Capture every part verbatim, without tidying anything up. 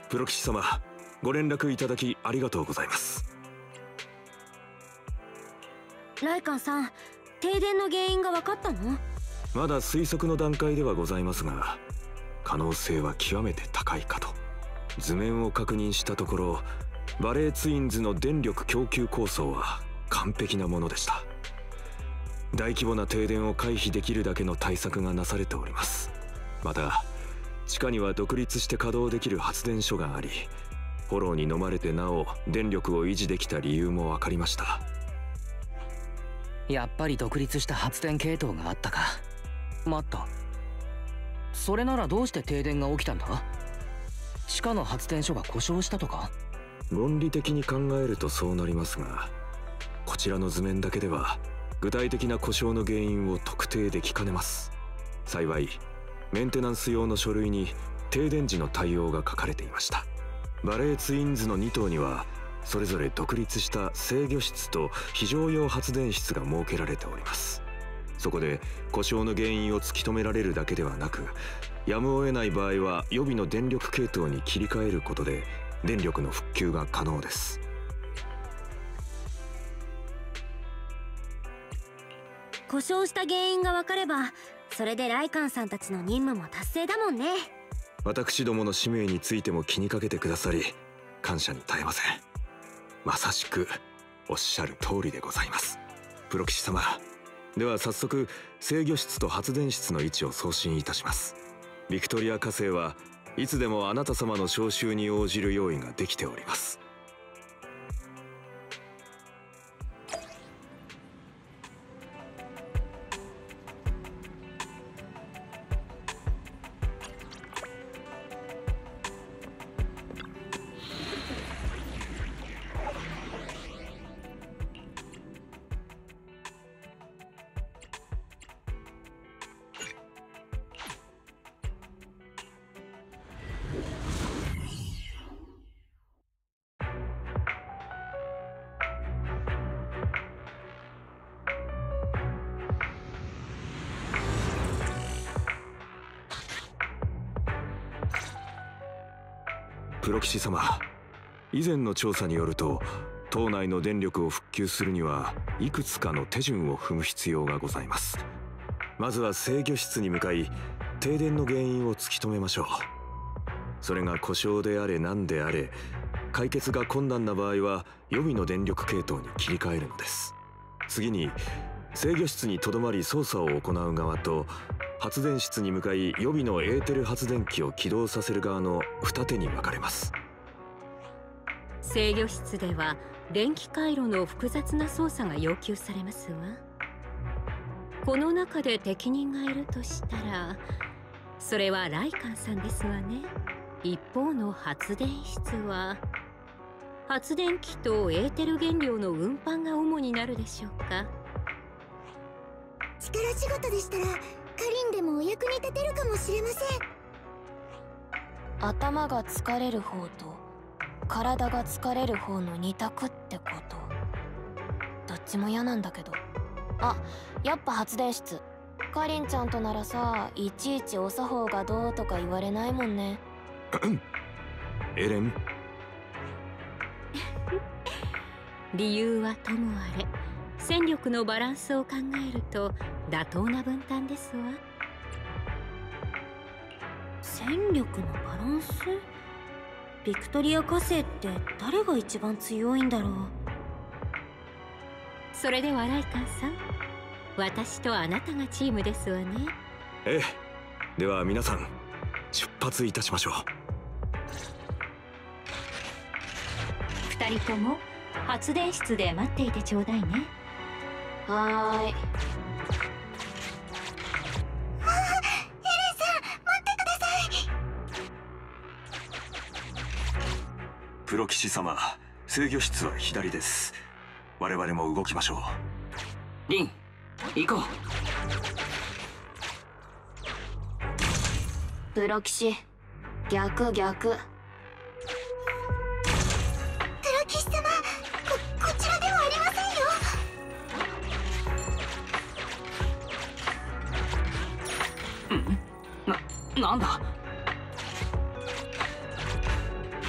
プロ騎士様、ご連絡いただきありがとうございます。 ライカンさん、停電の原因が分かったの？ まだ推測の段階ではございますが、可能性は極めて高いかと。図面を確認したところ、バレーツインズの電力供給構想は完璧なものでした。大規模な停電を回避できるだけの対策がなされております。また地下には独立して稼働できる発電所があり、フォローに飲まれてなお電力を維持できた理由も分かりました。 やっぱり独立した発電系統があったか。待った、それならどうして停電が起きたんだ？地下の発電所が故障したとか？ 論理的に考えるとそうなりますが、こちらの図面だけでは具体的な故障の原因を特定できかねます。幸いメンテナンス用の書類に停電時の対応が書かれていました。バレーツインズのに棟にはそれぞれ独立した制御室と非常用発電室が設けられております。そこで故障の原因を突き止められるだけではなく、やむを得ない場合は予備の電力系統に切り替えることで電力の復旧が可能です。 故障した原因が分かれば、それでライカンさんたちの任務も達成だもんね。 私どもの使命についても気にかけてくださり感謝に絶えません。まさしくおっしゃる通りでございます。プロ騎士様、では早速制御室と発電室の位置を送信いたします。ビクトリア火星はいつでもあなた様の招集に応じる用意ができております。プロ騎士様、以前の調査によると島内の電力を復旧するにはいくつかの手順を踏む必要がございます。まずは制御室に向かい停電の原因を突き止めましょう。それが故障であれ何であれ、解決が困難な場合は予備の電力系統に切り替えるのです。次に制御室にとどまり操作を行う側と、発電室に向かい予備のエーテル発電機を起動させる側の二手に分かれます。 制御室では電気回路の複雑な操作が要求されますわ。この中で適任がいるとしたら、それはライカンさんですわね。一方の発電室は発電機とエーテル原料の運搬が主になるでしょうか。 力仕事でしたらカリンでもお役に立てるかもしれません。 頭が疲れる方と体が疲れる方の二択ってこと。どっちも嫌なんだけど。あ、やっぱ発電室。カリンちゃんとならさ、いちいちお作法がどうとか言われないもんね。 エレン理由はともあれ、戦力のバランスを考えると妥当な分担ですわ。 戦力のバランス？ビクトリア火星って誰が一番強いんだろう。 それではライカンさん、私とあなたがチームですわね。 ええ、では皆さん出発いたしましょう。 二人とも発電室で待っていてちょうだいね。 はーい。 プロ騎士様、制御室は左です。我々も動きましょう。リン、行こう。 プロ騎士、逆逆。 プロ騎士様、こ、こちらではありませんよ。 ん？な、なんだ？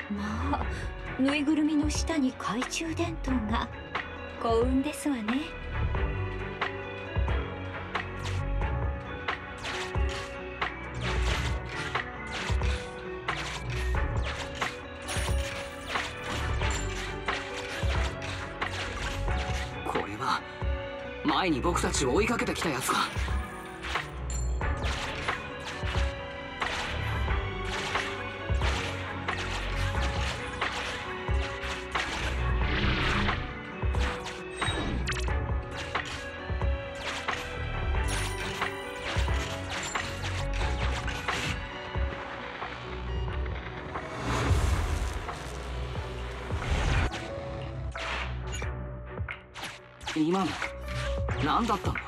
まあぬいぐるみの下に懐中電灯が幸運ですわね。 これは前に僕たちを追いかけてきたやつか。今の何だったんだ。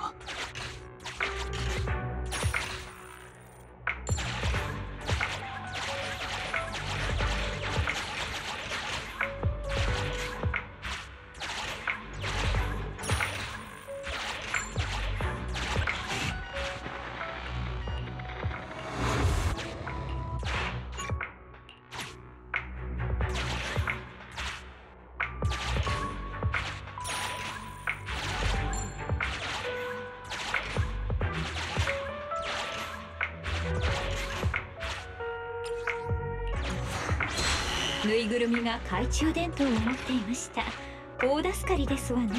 ぬいぐるみが懐中電灯を持っていました。大助かりですわね。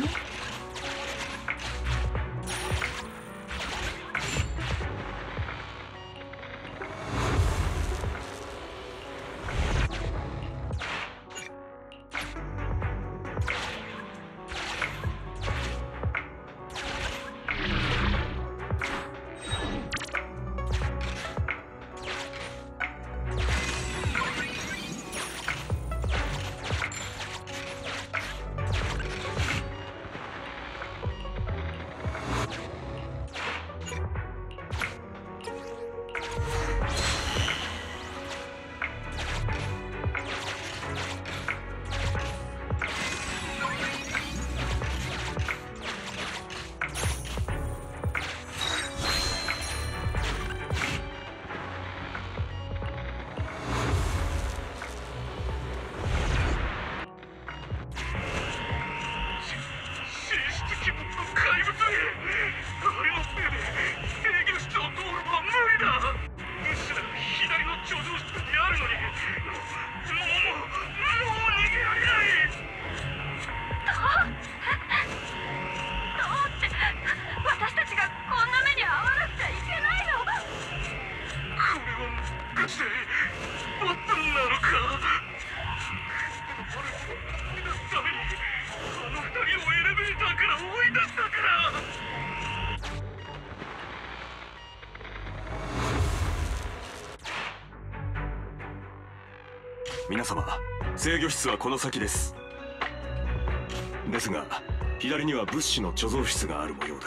皆様、制御室はこの先です。ですが左には物資の貯蔵室がある模様です。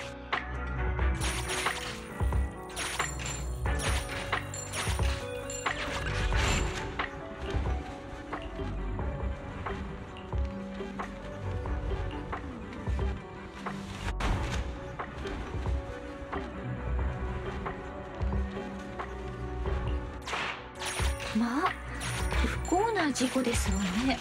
まあ不幸な事故ですわね。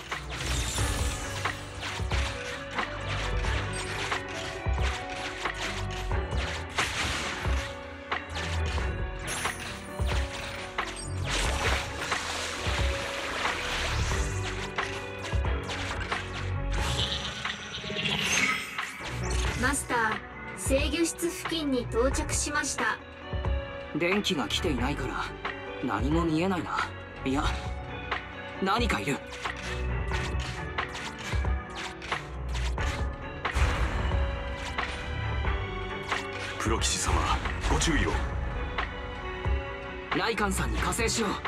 マスター、制御室付近に到着しました。 電気が来ていないから何も見えないな。いや、何かいる。 プロ騎士様、ご注意を。 ライカンさんに加勢しよう。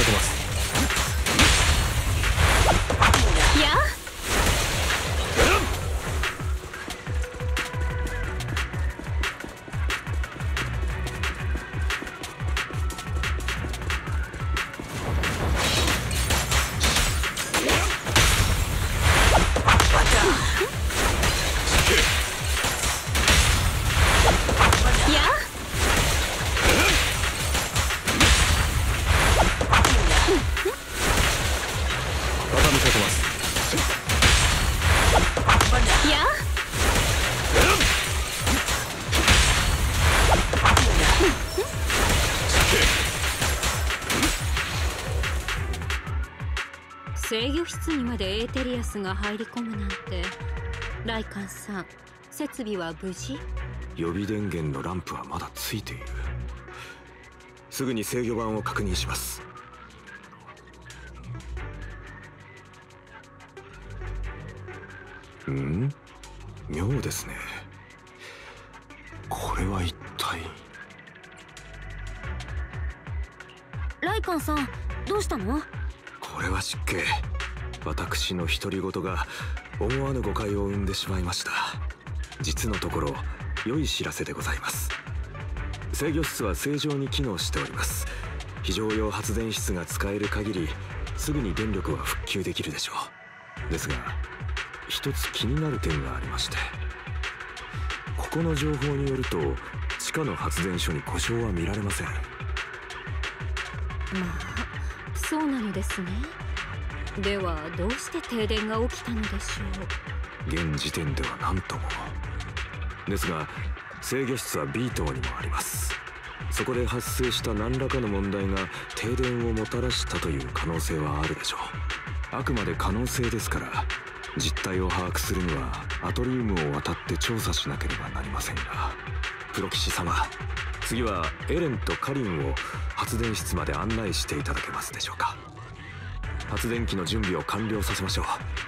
かけます。 や制御室にまでエーテリアスが入り込むなんて。ライカンさん、設備は無事？ 予備電源のランプはまだついている。すぐに制御盤を確認します。ん？妙ですね。これは一体。 ライカンさん、どうしたの？ これは失敬。私の独り言が思わぬ誤解を生んでしまいました。実のところ良い知らせでございます。制御室は正常に機能しております。非常用発電室が使える限りすぐに電力は復旧できるでしょう。ですが一つ気になる点がありまして、ここの情報によると地下の発電所に故障は見られません。 まあそうなのですね。ではどうして停電が起きたのでしょう。現時点では何とも。ですが制御室は ビー 棟にもあります。そこで発生した何らかの問題が停電をもたらしたという可能性はあるでしょう。あくまで可能性ですから、実態を把握するにはアトリウムを渡って調査しなければなりませんが、プロ騎士様、次はエレンとカリンを発電室まで案内していただけますでしょうか。発電機の準備を完了させましょう。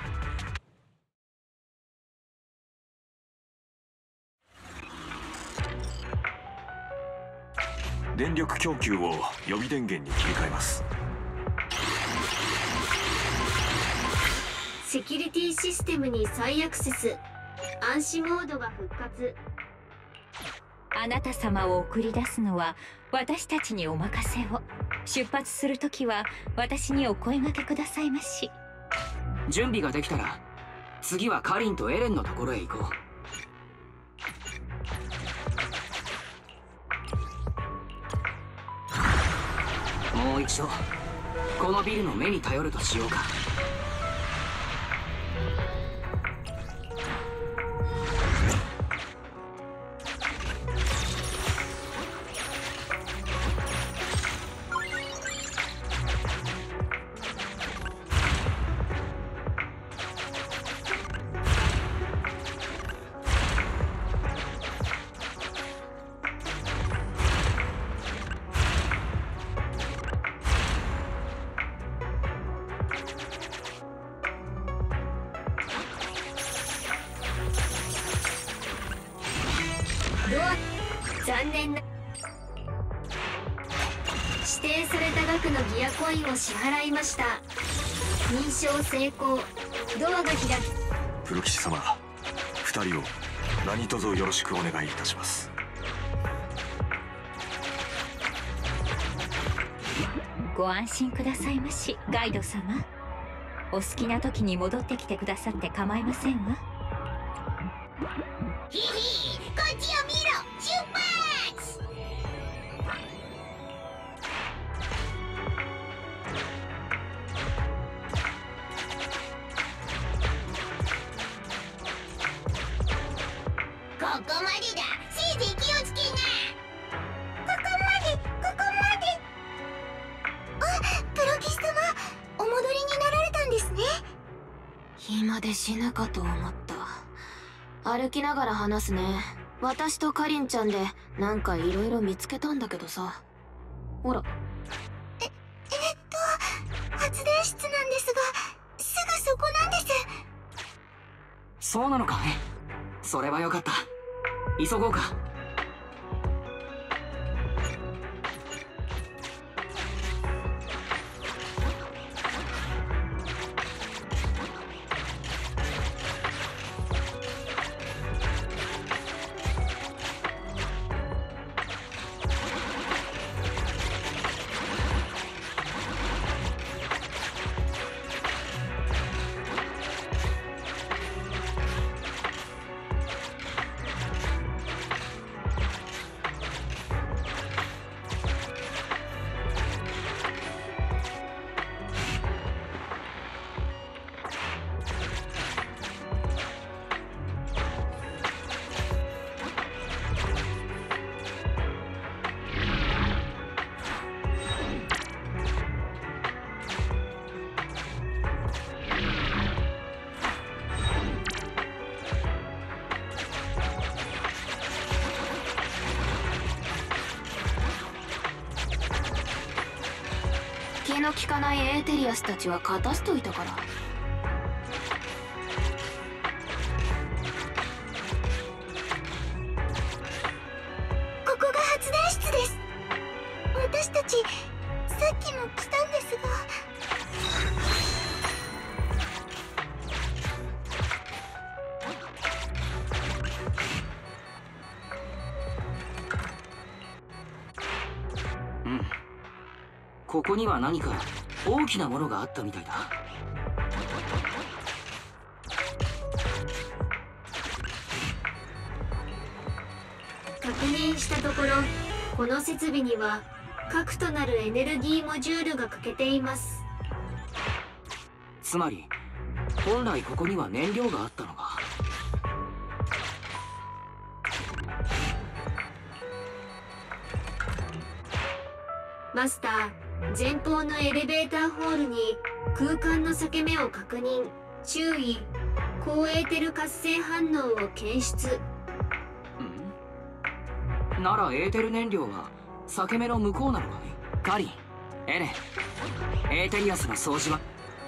電力供給を予備電源に切り替えます。 セキュリティシステムに再アクセス。暗視モードが復活。 あなた様を送り出すのは私たちにお任せを。出発するときは私にお声掛けくださいまし。 準備ができたら次はカリンとエレンのところへ行こう。もう一度このビルの目に頼るとしようか。 残念な。指定された額のギアコインを支払いました。認証成功。ドアが開き。 プロ騎士様、二人を何卒よろしくお願いいたします。 ご安心くださいまし、ガイド様。お好きな時に戻ってきてくださって構いませんわ。 ヒヒー、こっちを見ろ、出発！ここまでだ。せいぜい気をつけな。ここまで、ここまで。あ、プロ騎士様、お戻りになられたんですね。 今で死ぬかと思った。歩きながら話すね。私とカリンちゃんでなんかいろいろ見つけたんだけどさ。ほら。 え、えっと、発電室なんですが、すぐそこなんです。 そうなのかい。それはよかった。急ごうか。 効かないエーテリアスたちは勝たしといたから。 ここが発電室です。私たちさっきも来たんですが。 うん、ここには何か大きなものがあったみたいだ。 確認したところ、この設備には核となるエネルギーモジュールが欠けています。 つまり本来ここには燃料があったのか。 マスター、前方のエレベーターホールに空間の裂け目を確認。注意、高エーテル活性反応を検出。 んならエーテル燃料は裂け目の向こうなのかい。カリン、エレン、エーテリアスの掃除は。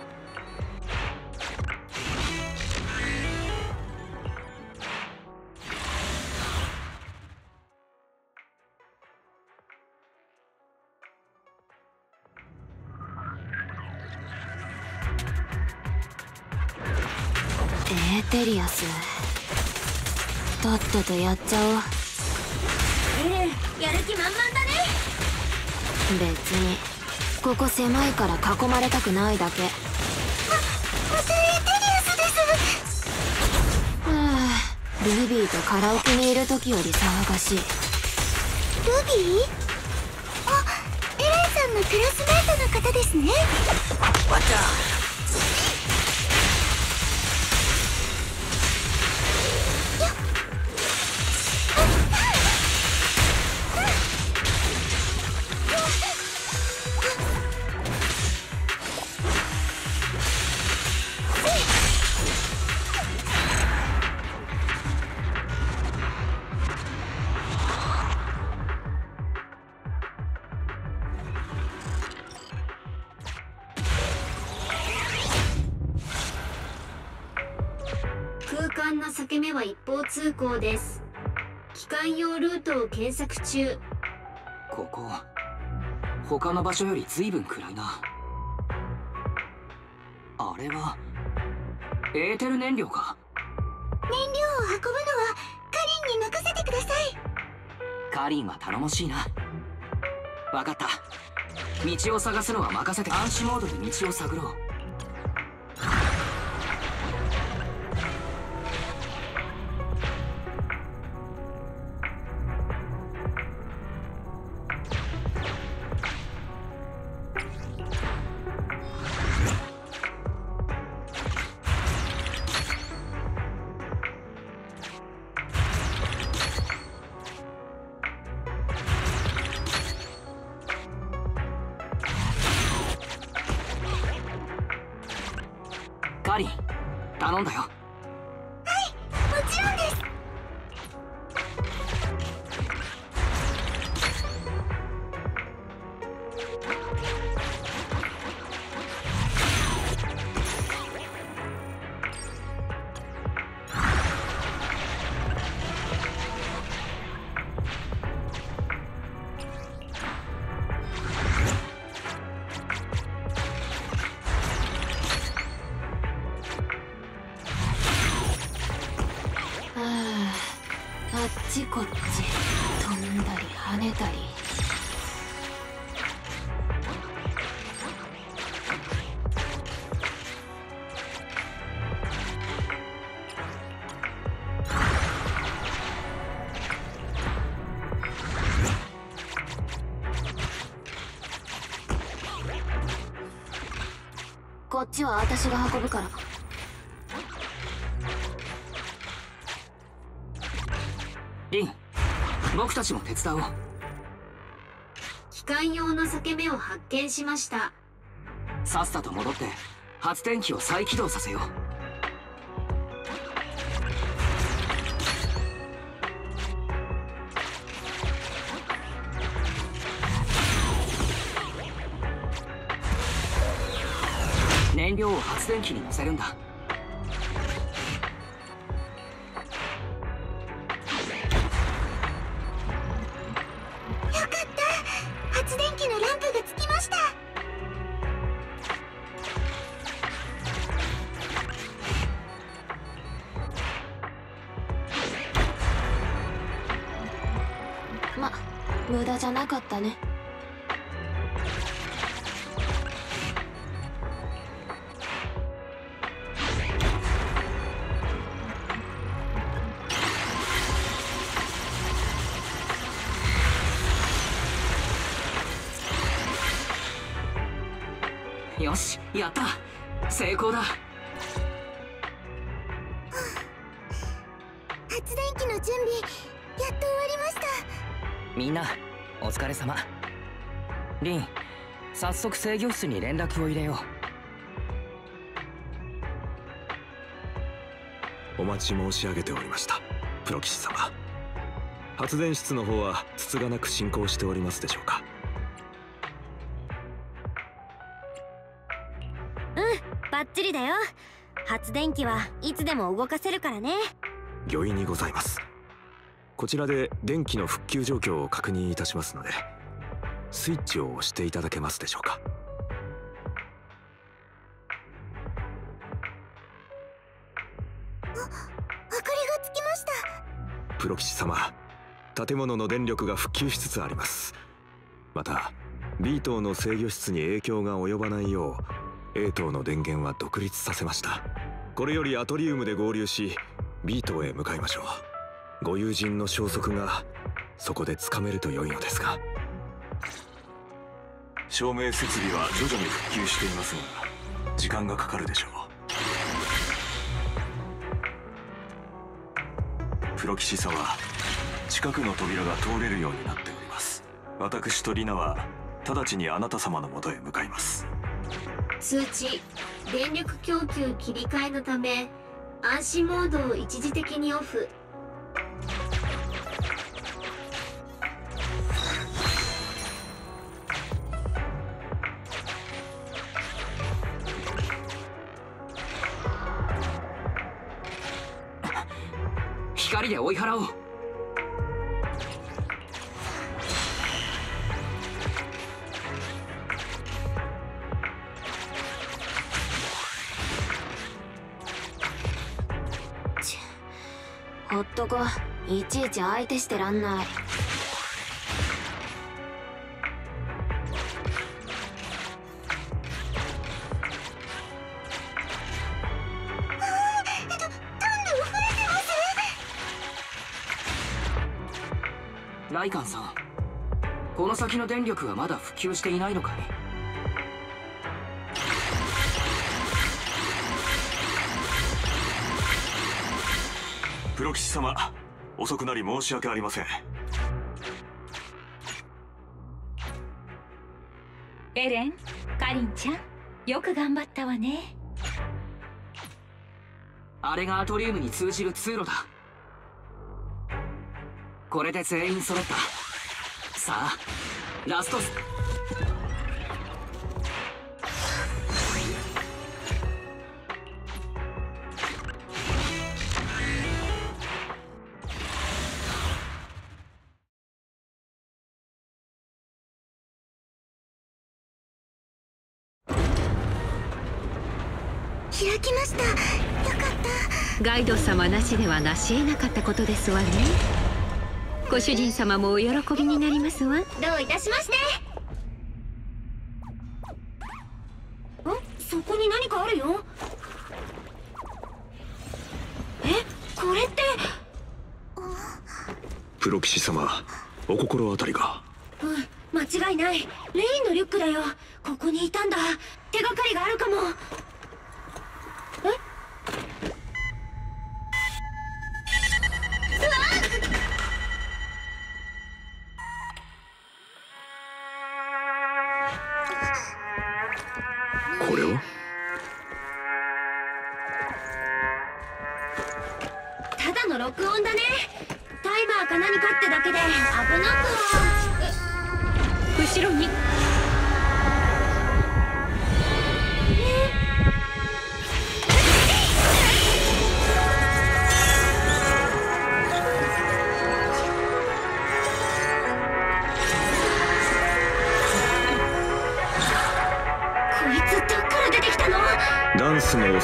エーテリアス、とっととやっちゃおう。 エレン、やる気満々だね。 別にここ狭いから囲まれたくないだけ。 ま、またエーテリアスです。 はあ、ルビーとカラオケにいる時より騒がしい。 ルビー？あ、エレンさんのクラスメートの方ですね。 わっちゃ空間の裂け目は一方通行です。機関用ルートを検索中。 ここ他の場所より随分暗いな。あれはエーテル燃料か。 燃料を運ぶのはカリンに任せてください。 カリンは頼もしいな。分かった。道を探すのは任せて。暗視モードで道を探ろう。カリン、頼んだよ。 はい、もちろんです。 あっちこっち飛んだり跳ねたり。こっちは私が運ぶから。 リン、僕たちも手伝おう。 機関用の裂け目を発見しました。 さっさと戻って発電機を再起動させよう。 燃料を発電機に乗せるんだ。 発電機のランプがつきました。 ま、無駄じゃなかったね。 よし、やった、成功だ。 発電機の準備やっと終わりました。 みんなお疲れ様。リン、早速制御室に連絡を入れよう。お待ち申し上げておりました、プロ騎士様。発電室の方はつつがなく進行しておりますでしょうか。 バッチリだよ。発電機はいつでも動かせるからね。 御意にございます。こちらで電気の復旧状況を確認いたしますので、スイッチを押していただけますでしょうか。 あ、明かりがつきました。 プロ騎士様、建物の電力が復旧しつつあります。また B 棟の制御室に影響が及ばないようA 棟の電源は独立させました。これよりアトリウムで合流し B 棟へ向かいましょう。ご友人の消息がそこでつかめると良いのですが。照明設備は徐々に復旧していますが時間がかかるでしょう。プロ騎士様、近くの扉が通れるようになっております。私とリナは直ちにあなた様のもとへ向かいます。 通知、電力供給切り替えのため暗視モードを一時的にオフ。 光で追い払おう。 ほっとこ、いちいち相手してらんない。 ライカンさん、この先の電力はまだ復旧していないのかい？ プロ騎士様、遅くなり申し訳ありません。 エレン、カリンちゃん、よく頑張ったわね。 あれがアトリウムに通じる通路だ。これで全員揃った。さあ、ラストス。 開きました。よかった。 ガイド様なしでは成し得なかったことですわね。ご主人様もお喜びになりますわ。 どういたしまして。 ん？そこに何かあるよ。え、これって。 プロ騎士様、お心当たりが。 うん、間違いない。レインのリュックだよ。ここにいたんだ。手がかりがあるかも。え？ これは？ ただの録音だね。タイマーか何かってだけで危なくは。 後ろに。 え？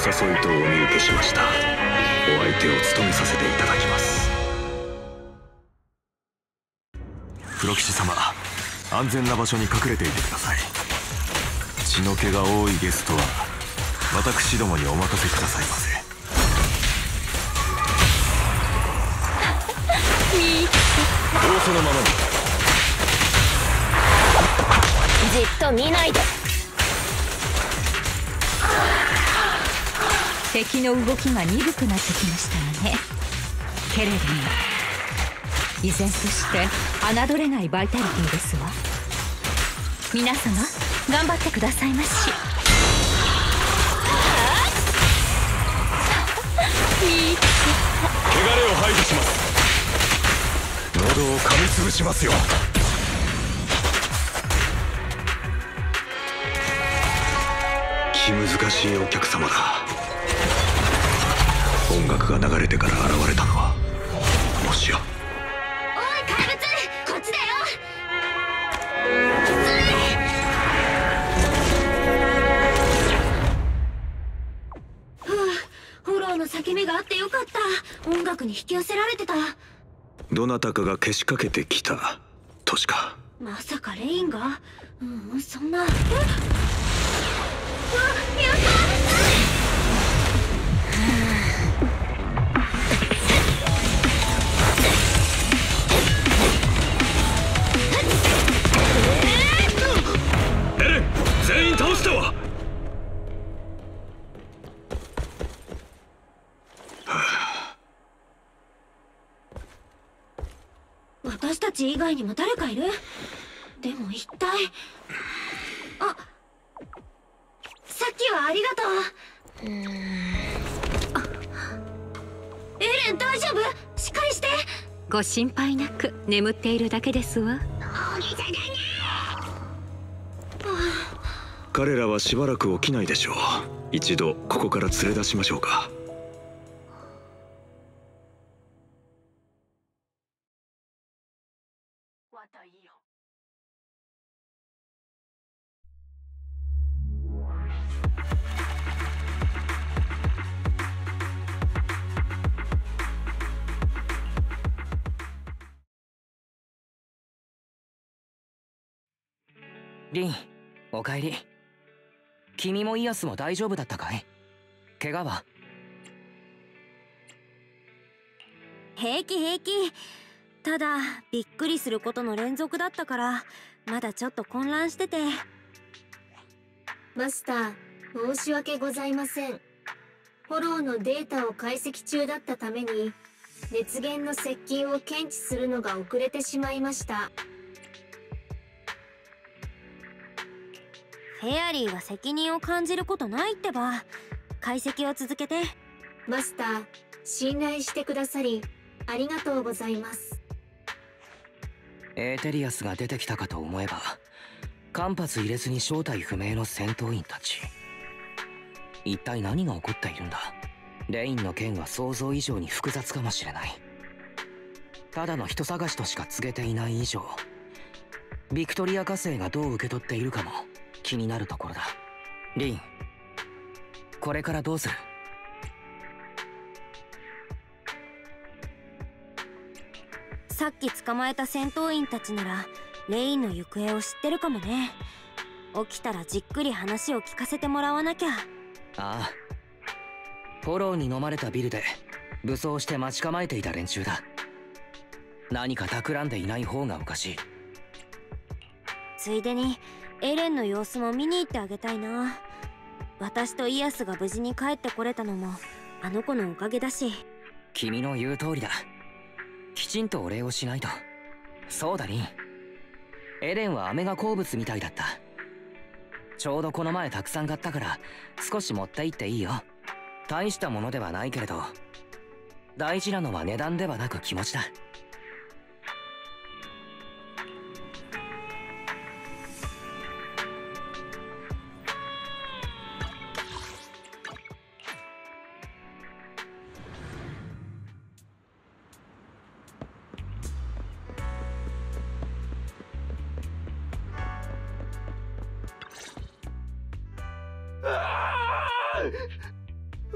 誘いとお見受けしました。お相手を務めさせていただきます。黒騎士様、安全な場所に隠れていてください。血の気が多いゲストは私どもにお任せくださいませ。仰せのままに。 じっと見ないで。 敵の動きが鈍くなってきましたわね。けれども依然として侮れないバイタリティですわ。皆様頑張ってくださいまし。 汚れを排除します。喉を噛みつぶしますよ。気難しいお客様だ。音楽が流れてから現れたのはもしや。 おい怪物、こっちだよ。ふう、フォローの裂け目があってよかった。音楽に引き寄せられてた。 どなたかがけしかけてきたとしか。 まさかレインが。うん、そんな。えっ、うわ、やった。 エレン、全員倒したわ。 私たち以外にも誰かいる？でも一体。あ、さっきはありがとう。うーん。エレン大丈夫？しっかりして。 ご心配なく眠っているだけですわ。 彼らはしばらく起きないでしょう。一度ここから連れ出しましょうか。 リン、おかえり。君もイアスも大丈夫だったかい？怪我は？ 平気平気。ただびっくりすることの連続だったからまだちょっと混乱してて。 マスター、申し訳ございません。フォローのデータを解析中だったために熱源の接近を検知するのが遅れてしまいました。 フェアリーは責任を感じることないってば。解析を続けて。 マスター、信頼してくださりありがとうございます。 エーテリアスが出てきたかと思えば間髪入れずに正体不明の戦闘員たち。一体何が起こっているんだ。レインの件は想像以上に複雑かもしれない。ただの人探しとしか告げていない以上、ビクトリア火星がどう受け取っているかも気になるところだ。リン、これからどうする？ さっき捕まえた戦闘員たちならレインの行方を知ってるかもね。起きたらじっくり話を聞かせてもらわなきゃ。 ああ、フォローに飲まれたビルで武装して待ち構えていた連中だ。何か企んでいない方がおかしい。 ついでにエレンの様子も見に行ってあげたいな。私とイアスが無事に帰ってこれたのもあの子のおかげだし。 君の言う通りだ。きちんとお礼をしないと。そうだリン、エレンは飴が好物みたいだった。ちょうどこの前たくさん買ったから少し持って行っていいよ。大したものではないけれど大事なのは値段ではなく気持ちだ。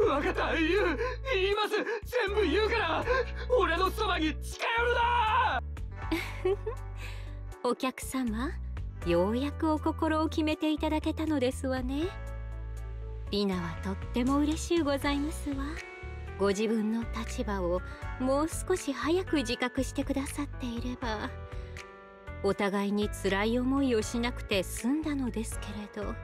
分かった、言う言います。全部言うから。俺のそばに近寄るな。 お客様、ようやくお心を決めていただけたのですわね。リナはとっても嬉しゅうございますわ。ご自分の立場をもう少し早く自覚してくださっていれば、お互いに辛い思いをしなくて済んだのですけれど。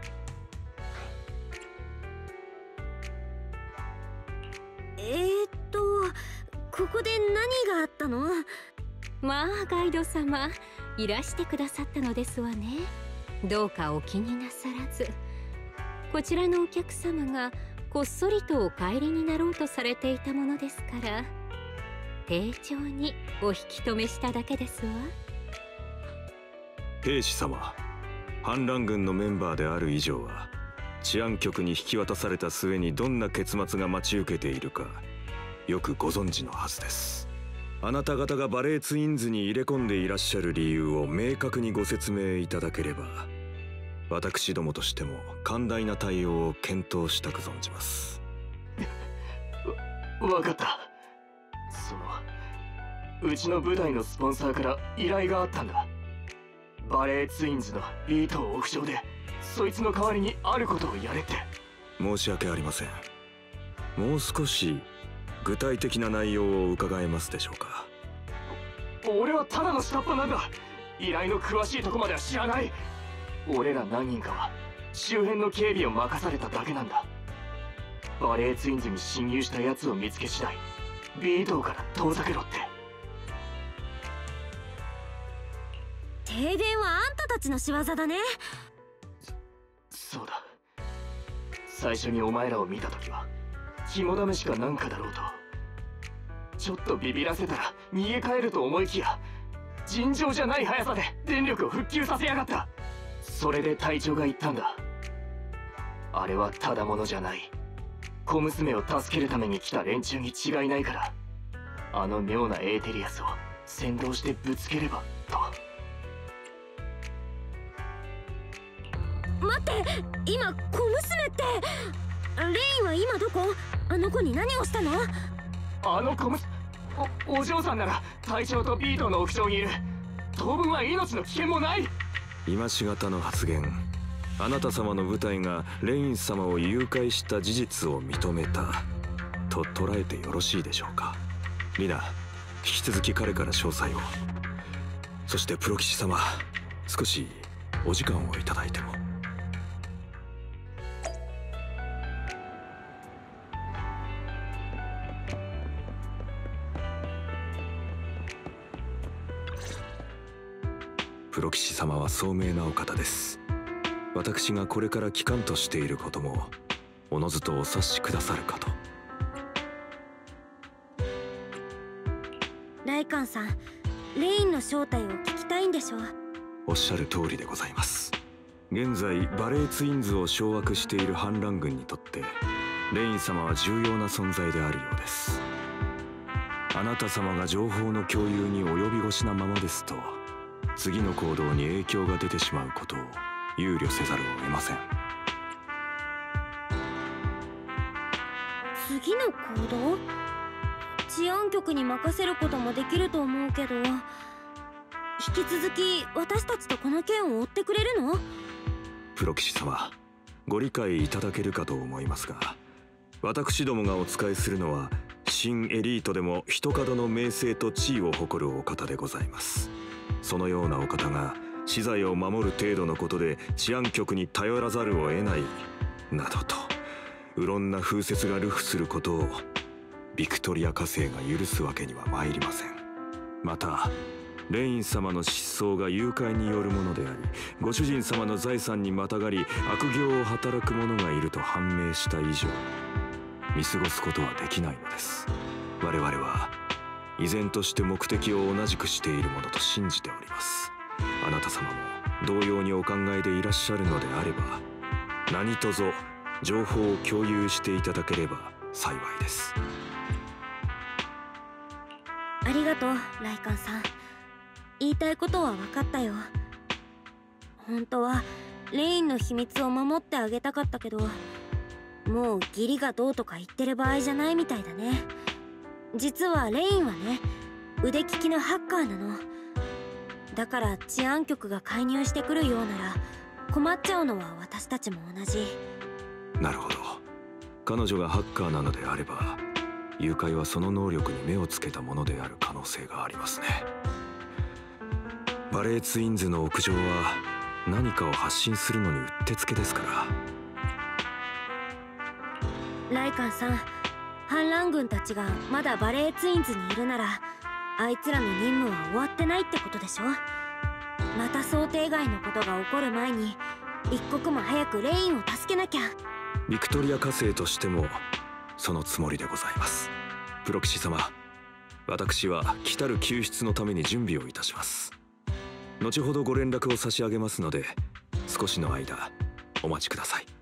えーっとここで何があったの？ まあガイド様、いらしてくださったのですわね。どうかお気になさらず。こちらのお客様がこっそりとお帰りになろうとされていたものですから、丁重にお引き止めしただけですわ。 兵士様、反乱軍のメンバーである以上は治安局に引き渡された末にどんな結末が待ち受けているかよくご存知のはずです。あなた方がバレーツインズに入れ込んでいらっしゃる理由を明確にご説明いただければ、私どもとしても寛大な対応を検討したく存じます。 わ分かった。そのうちの部隊のスポンサーから依頼があったんだ。バレーツインズのビートを屋上でそいつの代わりにあることをやれって。 申し訳ありません。もう少し具体的な内容を伺えますでしょうか。 俺はただの下っ端なんだ。依頼の詳しいとこまでは知らない。俺ら何人かは周辺の警備を任されただけなんだ。バレーツインズに侵入したやつを見つけ次第ビートから遠ざけろって。 停電はあんたたちの仕業だね。 そうだ。最初にお前らを見た時は肝試しかなんかだろうと。ちょっとビビらせたら逃げ帰ると思いきや、尋常じゃない速さで電力を復旧させやがった。それで隊長が言ったんだ。あれはただものじゃない。小娘を助けるために来た連中に違いないから、あの妙なエーテリアスを先導してぶつければと。 待って、今小娘って。レインは今どこ？あの子に何をしたの？ あの子むお、お嬢さんなら隊長とビートの屋上にいる。当分は命の危険もない。 今しがたの発言、あなた様の部隊がレイン様を誘拐した事実を認めたと捉えてよろしいでしょうか。リナ、引き続き彼から詳細を。そしてプロ騎士様、少しお時間をいただいても。プロ騎士様は聡明なお方です。私がこれから機関としていることもおのずとお察しくださるかと。 ライカンさん、レインの正体を聞きたいんでしょう？ おっしゃる通りでございます。現在バレーツインズを掌握している反乱軍にとってレイン様は重要な存在であるようです。あなた様が情報の共有に及び腰なままですと、次の行動に影響が出てしまうことを憂慮せざるを得ません。 次の行動？治安局に任せることもできると思うけど、引き続き私たちとこの件を追ってくれるの？ プロ騎士様、ご理解いただけるかと思いますが、私どもがお仕えするのは新エリートでも一門の名声と地位を誇るお方でございます。そのようなお方が資材を守る程度のことで治安局に頼らざるを得ないなどとうろんな風説が流布することをビクトリア家政が許すわけには参りません。またレイン様の失踪が誘拐によるものであり、ご主人様の財産にまたがり悪行を働く者がいると判明した以上、見過ごすことはできないのです。我々は依然として目的を同じくしているものと信じております。あなた様も同様にお考えでいらっしゃるのであれば、何卒情報を共有していただければ幸いです。 ありがとう、ライカンさん。言いたいことは分かったよ。本当はレインの秘密を守ってあげたかったけど、 もう義理がどうとか言ってる場合じゃないみたいだね。実はレインはね、腕利きのハッカーなの。だから治安局が介入してくるようなら困っちゃうのは私たちも同じ。 なるほど。彼女がハッカーなのであれば、誘拐はその能力に目をつけたものである可能性がありますね。バレーツインズの屋上は何かを発信するのにうってつけですから。 ライカンさん、反乱軍たちがまだバレーツインズにいるなら、あいつらの任務は終わってないってことでしょ。また想定外のことが起こる前に一刻も早くレインを助けなきゃ。 ビクトリア家政としてもそのつもりでございます。プロキシ様、私は来たる救出のために準備をいたします。後ほどご連絡を差し上げますので、少しの間お待ちください。